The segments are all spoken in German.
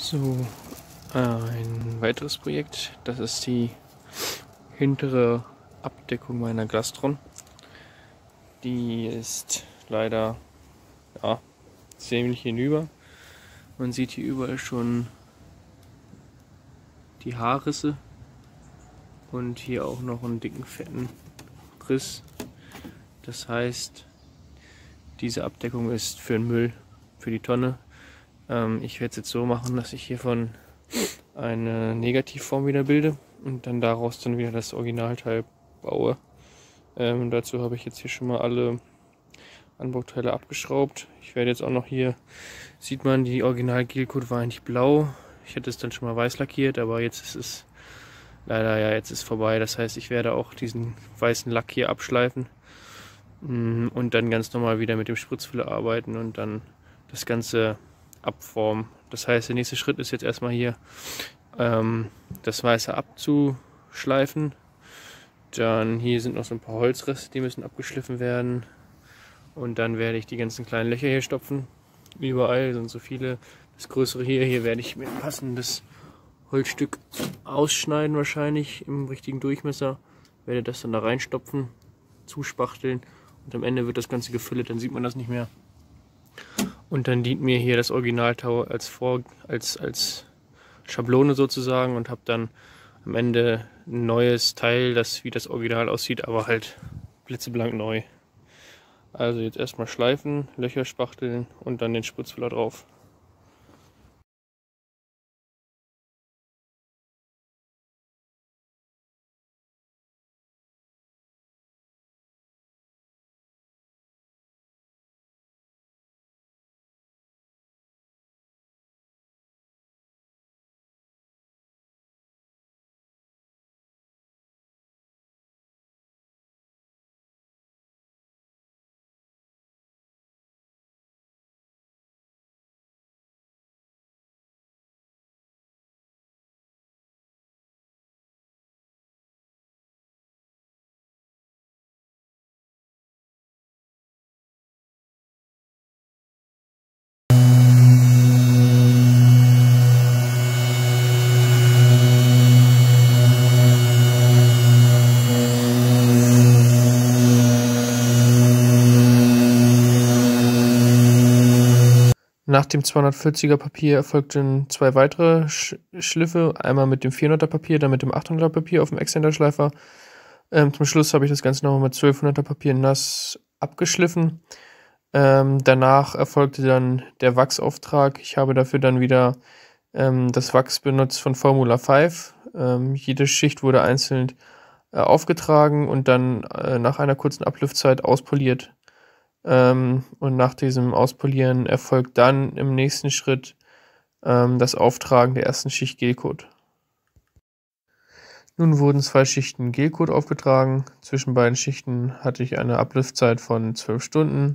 So, ein weiteres Projekt, das ist die hintere Abdeckung meiner Glastron. Die ist leider ziemlich hinüber. Man sieht hier überall schon die Haarrisse und hier auch noch einen dicken, fetten Riss. Das heißt, diese Abdeckung ist für den Müll, für die Tonne. Ich werde es jetzt so machen, dass ich hiervon eine Negativform wieder bilde und dann daraus dann wieder das Originalteil baue. Dazu habe ich jetzt hier schon mal alle Anbauteile abgeschraubt. Ich werde jetzt auch noch hier, sieht man, die Original-Gelcoat war eigentlich blau. Ich hätte es dann schon mal weiß lackiert, aber jetzt ist es leider, jetzt ist vorbei. Das heißt, ich werde auch diesen weißen Lack hier abschleifen und dann ganz normal wieder mit dem Spritzfüller arbeiten und dann das Ganze abformen. Das heißt, der nächste Schritt ist jetzt erstmal hier das Weiße abzuschleifen. Dann hier sind noch so ein paar Holzreste, die müssen abgeschliffen werden. Und dann werde ich die ganzen kleinen Löcher hier stopfen. Überall sind so viele. Das größere hier werde ich mit ein passendes Holzstück ausschneiden, wahrscheinlich im richtigen Durchmesser. Werde das dann da reinstopfen, zuspachteln und am Ende wird das Ganze gefüllt, dann sieht man das nicht mehr. Und dann dient mir hier das Originaltau als Schablone sozusagen und habe dann am Ende ein neues Teil, das wie das Original aussieht, aber halt blitzeblank neu. Also jetzt erstmal schleifen, Löcher spachteln und dann den Spritzfüller drauf. Nach dem 240er Papier erfolgten zwei weitere Schliffe, einmal mit dem 400er Papier, dann mit dem 800er Papier auf dem Exzenterschleifer. Zum Schluss habe ich das Ganze nochmal mit 1200er Papier nass abgeschliffen. Danach erfolgte dann der Wachsauftrag. Ich habe dafür dann wieder das Wachs benutzt von Formula 5. Jede Schicht wurde einzeln aufgetragen und dann nach einer kurzen Abluftzeit auspoliert. Und nach diesem Auspolieren erfolgt dann im nächsten Schritt das Auftragen der ersten Schicht Gelcoat. Nun wurden 2 Schichten Gelcoat aufgetragen. Zwischen beiden Schichten hatte ich eine Abluftzeit von 12 Stunden.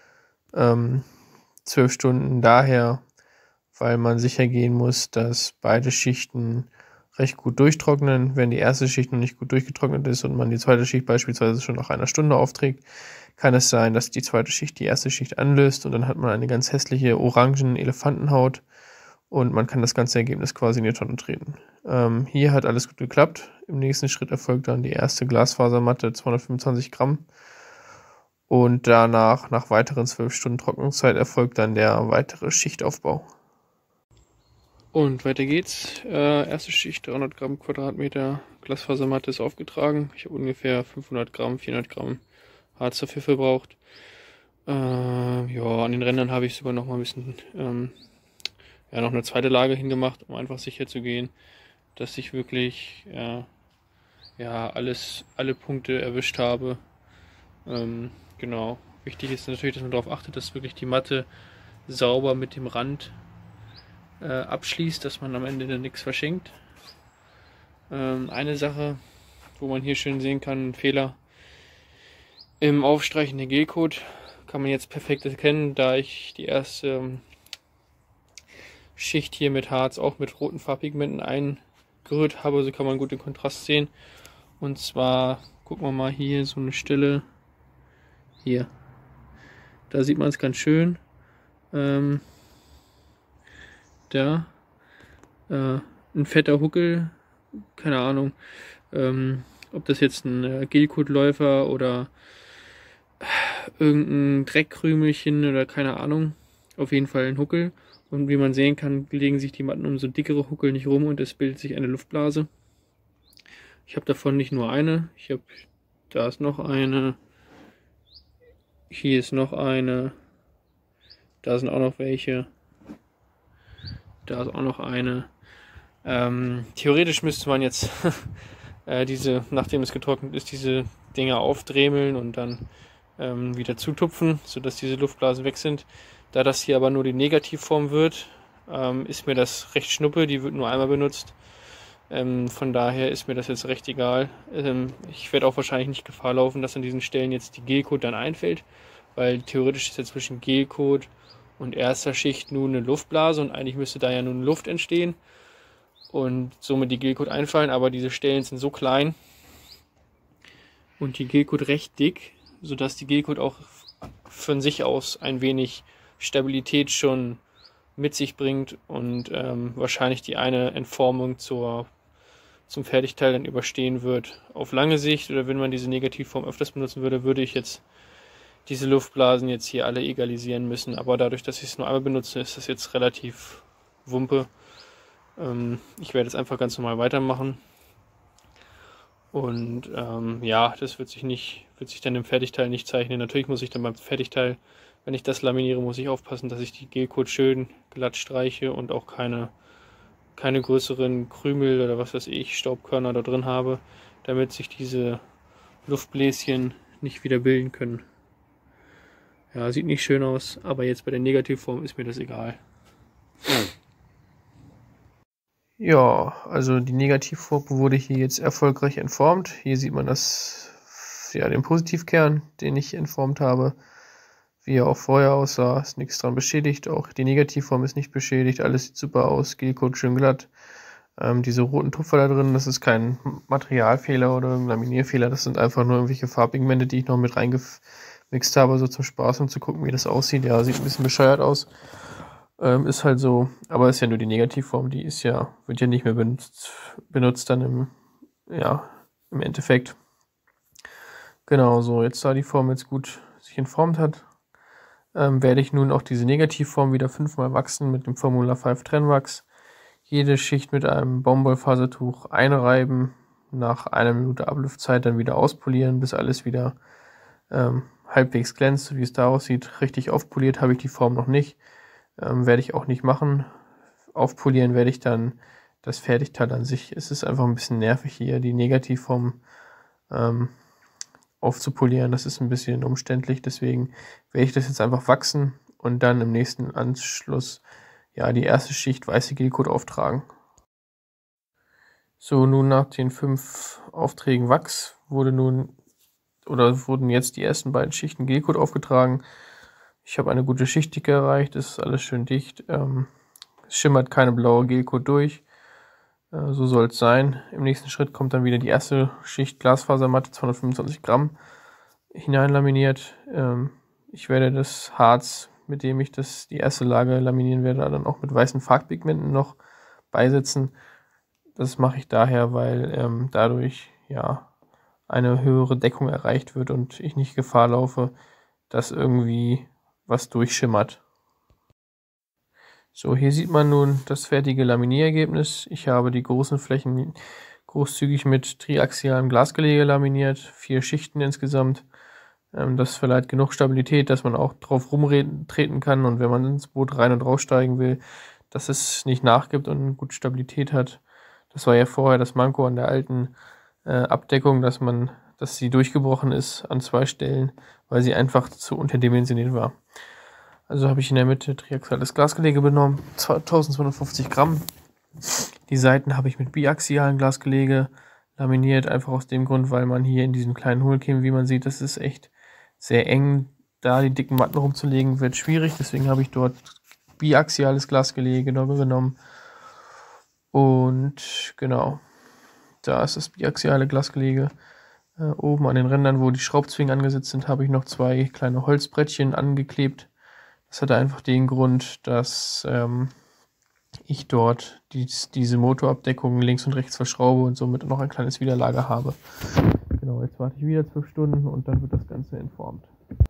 12 Stunden daher, weil man sicher gehen muss, dass beide Schichten recht gut durchtrocknen. Wenn die erste Schicht noch nicht gut durchgetrocknet ist und man die zweite Schicht beispielsweise schon nach einer Stunde aufträgt, kann es sein, dass die zweite Schicht die erste Schicht anlöst und dann hat man eine ganz hässliche orangen Elefantenhaut und man kann das ganze Ergebnis quasi in die Tonne treten. Hier hat alles gut geklappt. Im nächsten Schritt erfolgt dann die erste Glasfasermatte, 225 Gramm. Und danach, nach weiteren 12 Stunden Trocknungszeit, erfolgt dann der weitere Schichtaufbau. Und weiter geht's. Erste Schicht, 300 Gramm Quadratmeter Glasfasermatte ist aufgetragen. Ich habe ungefähr 500 Gramm, 400 Gramm Harz dafür verbraucht. An den Rändern habe ich sogar noch mal ein bisschen, noch eine zweite Lage hingemacht, um einfach sicher zu gehen, dass ich wirklich, alle Punkte erwischt habe. Genau. Wichtig ist natürlich, dass man darauf achtet, dass wirklich die Matte sauber mit dem Rand abschließt, dass man am Ende dann nichts verschenkt. Eine Sache, wo man hier schön sehen kann, ein Fehler im Aufstreichen der Gelcoat, kann man jetzt perfekt erkennen, da ich die erste Schicht hier mit Harz auch mit roten Farbpigmenten eingerührt habe, so kann man gut den Kontrast sehen. Und zwar, gucken wir mal hier, so eine Stelle hier. Da sieht man es ganz schön. Da ein fetter Huckel, keine Ahnung, ob das jetzt ein Gelcoat-Läufer oder irgendein Dreckkrümelchen oder keine Ahnung, auf jeden Fall ein Huckel. Und wie man sehen kann, legen sich die Matten um so dickere Huckel nicht rum und es bildet sich eine Luftblase. Ich habe davon nicht nur eine, da ist noch eine, hier ist noch eine, da sind auch noch welche, da ist auch noch eine. Theoretisch müsste man jetzt nachdem es getrocknet ist, diese Dinger aufdremeln und dann wieder zutupfen, sodass diese Luftblasen weg sind. Da das hier aber nur die Negativform wird, ist mir das recht schnuppe, die wird nur einmal benutzt. Von daher ist mir das jetzt recht egal. Ich werde auch wahrscheinlich nicht Gefahr laufen, dass an diesen Stellen jetzt die Gelcoat dann einfällt, weil theoretisch ist ja zwischen Gelcoat und erster Schicht nun eine Luftblase und eigentlich müsste da ja nun Luft entstehen und somit die Gelcoat einfallen, aber diese Stellen sind so klein und die Gelcoat recht dick, sodass die Gelcoat auch von sich aus ein wenig Stabilität schon mit sich bringt und wahrscheinlich die eine Entformung zum Fertigteil dann überstehen wird. Auf lange Sicht, oder wenn man diese Negativform öfters benutzen würde, würde ich jetzt diese Luftblasen jetzt hier alle egalisieren müssen. Aber dadurch, dass ich es nur einmal benutze, ist das jetzt relativ Wumpe. Ich werde es einfach ganz normal weitermachen. Und ja, das wird sich dann im Fertigteil nicht zeichnen. Natürlich muss ich dann beim Fertigteil, wenn ich das laminiere, muss ich aufpassen, dass ich die Gelcoat schön glatt streiche und auch keine größeren Krümel oder was weiß ich, Staubkörner da drin habe, damit sich diese Luftbläschen nicht wieder bilden können. Ja, sieht nicht schön aus, aber jetzt bei der Negativform ist mir das egal. Ja, also die Negativform wurde hier jetzt erfolgreich entformt. Hier sieht man den Positivkern, den ich entformt habe. Wie er auch vorher aussah, ist nichts dran beschädigt. Auch die Negativform ist nicht beschädigt. Alles sieht super aus. Gelcoat schön glatt. Diese roten Tupfer da drin, das ist kein Materialfehler oder irgendein Laminierfehler. Das sind einfach nur irgendwelche Farbpigmente, die ich noch mit reingemixt habe, so zum Spaß, um zu gucken, wie das aussieht. Ja, sieht ein bisschen bescheuert aus. Ist halt so, aber ist ja nur die Negativform, wird ja nicht mehr benutzt dann im Endeffekt. Genau, so, jetzt da die Form jetzt gut sich entformt hat, werde ich nun auch diese Negativform wieder 5-mal wachsen mit dem Formula 5 Trennwachs. Jede Schicht mit einem Baumwollfasertuch einreiben, nach 1 Minute Abluftzeit dann wieder auspolieren, bis alles wieder halbwegs glänzt, so wie es da aussieht. Richtig aufpoliert habe ich die Form noch nicht. Werde ich auch nicht machen. Aufpolieren werde ich dann das Fertigteil an sich. Es ist einfach ein bisschen nervig hier, die Negativform aufzupolieren. Das ist ein bisschen umständlich, deswegen werde ich das jetzt einfach wachsen und dann im nächsten Anschluss die erste Schicht weiße Gelcoat auftragen. So, nun nach den 5 Aufträgen Wachs wurden jetzt die ersten beiden Schichten Gelcoat aufgetragen. Ich habe eine gute Schichtdicke erreicht, es ist alles schön dicht. Es schimmert keine blaue Gelcoat durch. So soll es sein. Im nächsten Schritt kommt dann wieder die erste Schicht Glasfasermatte, 225 Gramm, hineinlaminiert. Ich werde das Harz, mit dem ich die erste Lage laminieren werde, dann auch mit weißen Farbpigmenten noch beisetzen. Das mache ich daher, weil dadurch eine höhere Deckung erreicht wird und ich nicht Gefahr laufe, dass irgendwie was durchschimmert. So, hier sieht man nun das fertige Laminierergebnis. Ich habe die großen Flächen großzügig mit triaxialem Glasgelege laminiert, 4 Schichten insgesamt. Das verleiht genug Stabilität, dass man auch drauf rumtreten kann und wenn man ins Boot rein und raussteigen will, dass es nicht nachgibt und gut Stabilität hat. Das war ja vorher das Manko an der alten Abdeckung, dass sie durchgebrochen ist an 2 Stellen, weil sie einfach zu unterdimensioniert war. Also habe ich in der Mitte triaxiales Glasgelege genommen, 1250 Gramm. Die Seiten habe ich mit biaxialen Glasgelege laminiert, einfach aus dem Grund, weil man hier in diesen kleinen Hohlkämmen, wie man sieht, das ist echt sehr eng. Da die dicken Matten rumzulegen, wird schwierig, deswegen habe ich dort biaxiales Glasgelege genommen. Und genau, da ist das biaxiale Glasgelege. Oben an den Rändern, wo die Schraubzwingen angesetzt sind, habe ich noch 2 kleine Holzbrettchen angeklebt. Das hatte einfach den Grund, dass ich dort diese Motorabdeckung links und rechts verschraube und somit noch ein kleines Widerlager habe. Genau, jetzt warte ich wieder 12 Stunden und dann wird das Ganze entformt.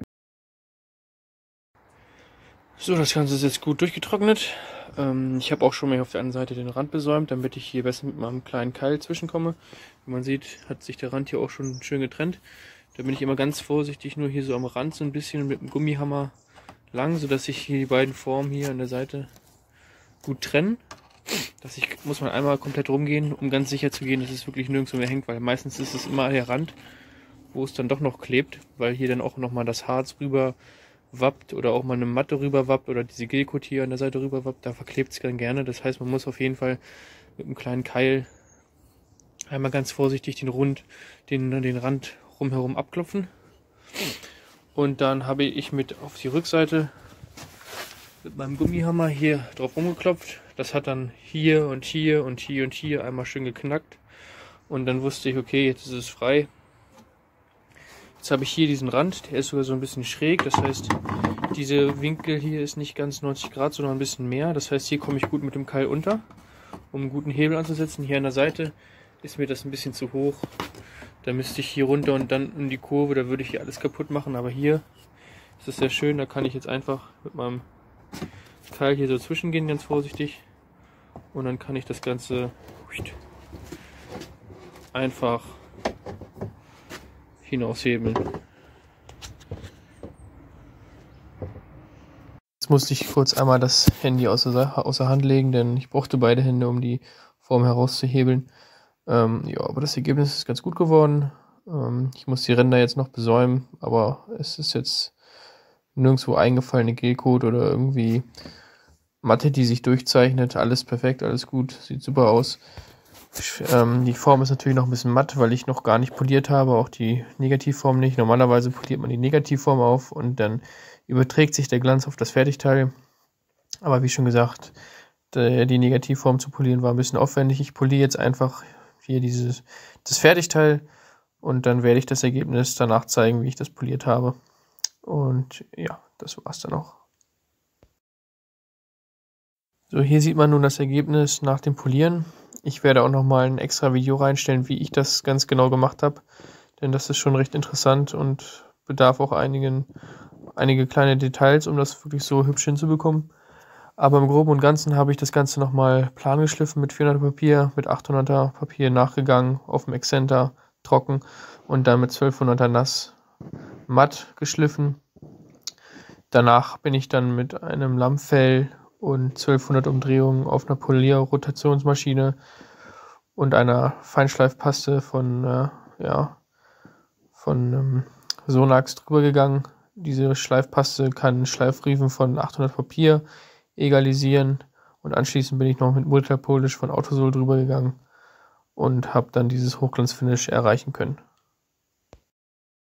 So, das Ganze ist jetzt gut durchgetrocknet. Ich habe auch schon mal auf der anderen Seite den Rand besäumt, damit ich hier besser mit meinem kleinen Keil zwischenkomme. Wie man sieht, hat sich der Rand hier auch schon schön getrennt. Da bin ich immer ganz vorsichtig, nur hier so am Rand so ein bisschen mit dem Gummihammer lang, sodass sich hier die beiden Formen hier an der Seite gut trennen. Muss man einmal komplett rumgehen, um ganz sicher zu gehen, dass es wirklich nirgendwo mehr hängt, weil meistens ist es immer der Rand, wo es dann doch noch klebt, weil hier dann auch nochmal das Harz rüber wappt oder auch mal eine Matte rüber wappt oder diese Gelcoat hier an der Seite rüber wappt, da verklebt es dann gerne. Das heißt, man muss auf jeden Fall mit einem kleinen Keil einmal ganz vorsichtig den Rand rumherum abklopfen. Und dann habe ich auf die Rückseite mit meinem Gummihammer hier drauf rumgeklopft. Das hat dann hier und hier und hier und hier einmal schön geknackt. Und dann wusste ich, okay, jetzt ist es frei. Jetzt habe ich hier diesen Rand, der ist sogar so ein bisschen schräg. Das heißt, dieser Winkel hier ist nicht ganz 90 Grad, sondern ein bisschen mehr. Das heißt, hier komme ich gut mit dem Keil unter, um einen guten Hebel anzusetzen. Hier an der Seite ist mir das ein bisschen zu hoch. Da müsste ich hier runter und dann in die Kurve, da würde ich hier alles kaputt machen. Aber hier ist es sehr schön, da kann ich jetzt einfach mit meinem Keil hier so zwischengehen, ganz vorsichtig. Und dann kann ich das Ganze einfach hinaushebeln. Jetzt musste ich kurz einmal das Handy außer Hand legen, denn ich brauchte beide Hände, um die Form herauszuhebeln. Ja, aber das Ergebnis ist ganz gut geworden. Ich muss die Ränder jetzt noch besäumen, aber es ist jetzt nirgendwo eingefallene Gelcoat oder irgendwie Matte, die sich durchzeichnet. Alles perfekt, alles gut, sieht super aus. Die Form ist natürlich noch ein bisschen matt, weil ich noch gar nicht poliert habe, auch die Negativform nicht. Normalerweise poliert man die Negativform auf und dann überträgt sich der Glanz auf das Fertigteil. Aber wie schon gesagt, die Negativform zu polieren war ein bisschen aufwendig. Ich poliere jetzt einfach hier das Fertigteil und dann werde ich das Ergebnis danach zeigen, wie ich das poliert habe. Und ja, das war's dann auch. So, hier sieht man nun das Ergebnis nach dem Polieren. Ich werde auch nochmal ein extra Video reinstellen, wie ich das ganz genau gemacht habe, denn das ist schon recht interessant und bedarf auch einige kleine Details, um das wirklich so hübsch hinzubekommen. Aber im Groben und Ganzen habe ich das Ganze nochmal plan geschliffen mit 400er Papier, mit 800er Papier nachgegangen, auf dem Exzenter trocken und dann mit 1200er nass matt geschliffen. Danach bin ich dann mit einem Lammfell und 1200 Umdrehungen auf einer Polierrotationsmaschine und einer Feinschleifpaste von Sonax drüber gegangen. Diese Schleifpaste kann Schleifriefen von 800 Papier egalisieren und anschließend bin ich noch mit Multipolish von Autosol drüber gegangen und habe dann dieses Hochglanzfinish erreichen können.